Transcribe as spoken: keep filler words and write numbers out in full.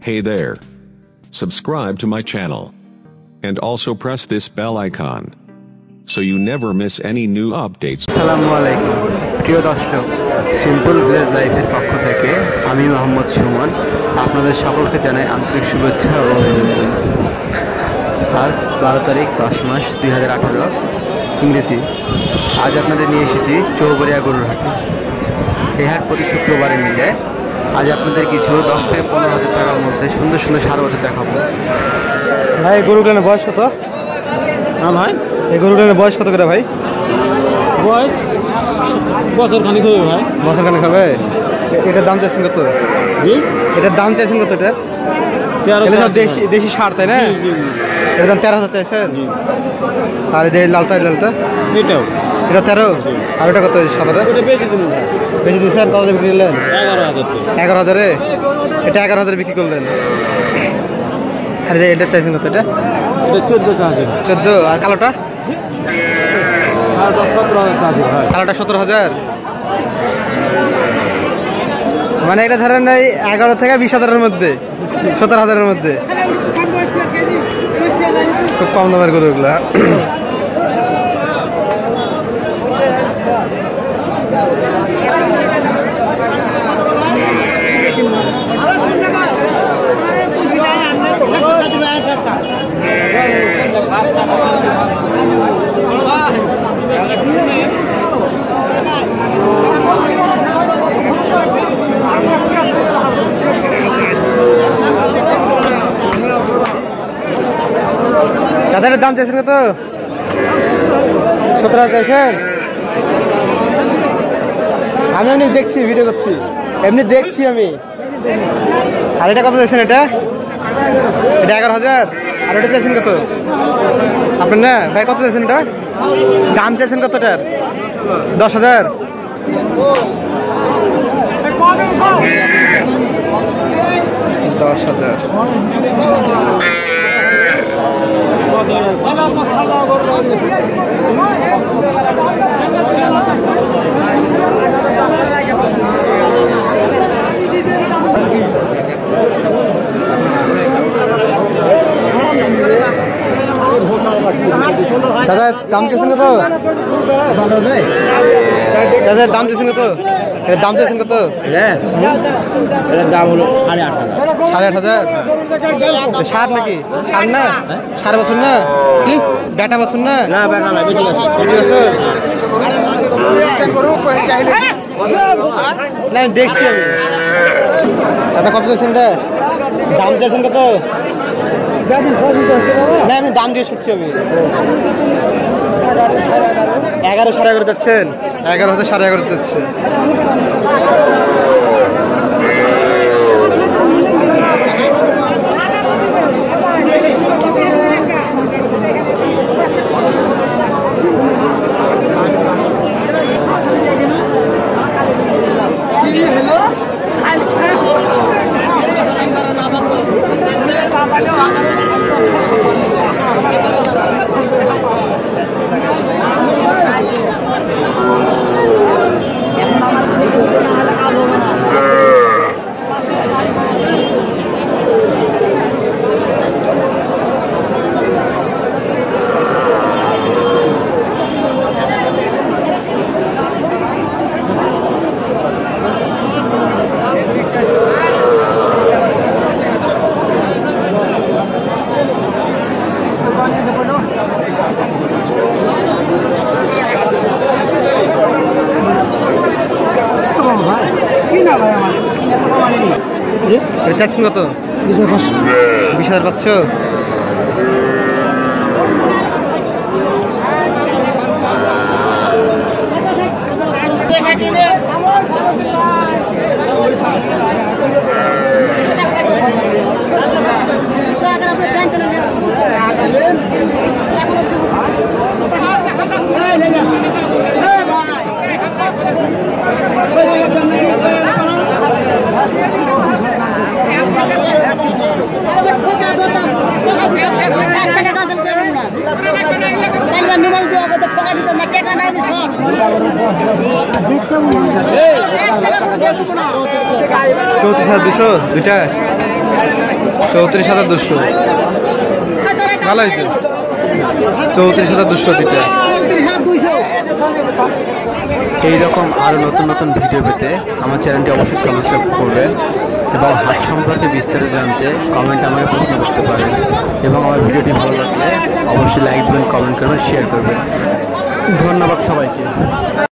Hey there. Subscribe to my channel. And also press this bell icon. So you never miss any new updates. Assalamualaikum. প্রিয় দর্শক, simple village লাইফের পক্ষ থেকে আমি মোহাম্মদ সুমন আপনাদের সকলকে জানাই আন্তরিক শুভেচ্ছা ও অভিনন্দন। আজ বারো তারিখ দশ মাস দুই হাজার আঠারো ইংরেজি। আজ আপনাদের নিয়ে এসেছি চৌবাড়িয়া গরুর হাটে। এই হাট প্রতি শুক্রবারে মিলে আজ আপনাদের কিছু দশ থেকে পনেরো হাজার টাকার মধ্যে সুন্দর সুন্দর সার বছর দেখাবো। ভাই গরুগুলোর বয়স কত? হ্যাঁ ভাই, এই গরুগুলোর বয়স কত করে ভাই? বয়স বছর খানিক হবে ভাই। বছর খানিক হবে। এটার দাম চাইছেন কত? জি, এটার দাম চাইছেন কত? এটার এটা সব দেশি দেশি সার তাই না? এটার দাম তেরো হাজার চাইছেন। আর এই যে লালটা লালটা এটাও এটা তেরো। আর এটা কত? সাদাটা বেশি দিন বেশি দিচ্ছেন। কত বিক্রি করলেন? এগারো হাজার এগারো হাজারে। এটা এগারো হাজারে বিক্রি করলেন। আর যে এটা চাইছেন কত? এটা এটা চোদ্দো হাজার চোদ্দো। আর কালোটা সতেরো হাজার ভাই। কালোটা সতেরো হাজার। মানে এটা ধরেন ওই এগারো থেকে বিশ হাজারের মধ্যে, সতেরো হাজারের মধ্যে। খুব কম দামের গরু এগুলা। চাঁদের দাম চাইছেন কত? সতেরো হাজার চাইছেন। আমি এমনি দেখছি, ভিডিও করছি, এমনি দেখছি আমি। আর এটা কত চাইছেন? এটা এটা এগারো হাজার। আর এটা চাইছেন কত আপনার? না ভাই, কত চাইছেন? এটা দাম চাইছেন কতটার? দশ হাজার। দশ হাজার। দাদা দাম চাইছেন কত? দাদা দাম চাইছেন কত? এটার দাম চাইছেন কত? এটার দাম হলো সাড়ে আট হাজার। সাড়ে আট হাজার। সার নাকি? সার না, সাড়ে বছর না কি? বেটা বছর না? না বেটা না, বেটি আছে। বেটি বছর না, আমি দেখছি আমি। দাদা কত চাইছেন? এটা দাম চাইছেন কত? না আমি দাম দিয়ে শিখছি আমি। এগারো সাড়ে এগারো যাচ্ছেন। এগারো হাজার সাড়ে এগারো যাচ্ছে। চাচ্ছেন কত? বিশ হাজার পাঁচশো। বিশ হাজার পাঁচশো। চৌত্রিশ হাজার দুশো দুইটা চৌত্রিশ হাজার দুশো ভালো হয়েছে চৌত্রিশ হাজার দুশো দিতে। এইরকম আরও নতুন নতুন ভিডিও পেতে আমার চ্যানেলটি অবশ্যই সাবস্ক্রাইব করবেন এবং হাট সম্পর্কে বিস্তারিত জানতে কমেন্ট আমাকে প্রশ্ন করতে পারেন এবং আমার ভিডিওটি ভালো লাগলে অবশ্যই লাইক দেবেন, কমেন্ট করবেন, শেয়ার করবেন। ধন্যবাদ সবাইকে।